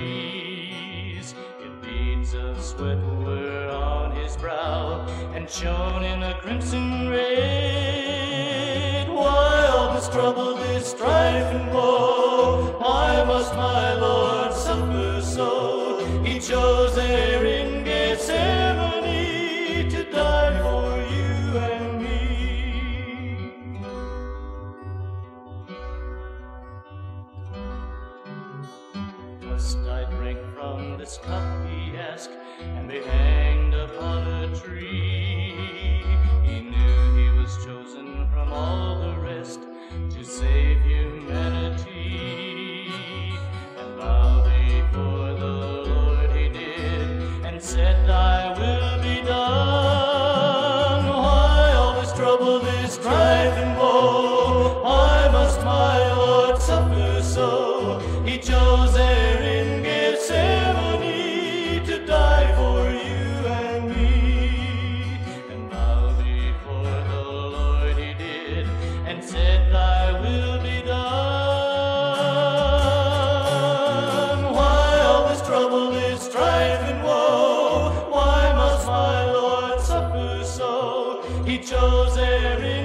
trees. If beads of sweat were on his brow and shone in a crimson red, why all this trouble, this strife and woe? Why must my Lord suffer so? He chose there in Gethsemane to die for you and me. Must I drink from this cup, he asked, and be hanged upon a tree? He knew he was chosen from all the rest to save humanity, and bow before the Lord he did, and said, thy will be done. Why all this trouble, this strife and woe? Why must my Lord suffer so? He chose there in Gethsemane to die for you and me, and bow before the Lord he did, and said, thy will be done. Why all this trouble, this strife and woe? Why must my Lord suffer so? He chose there in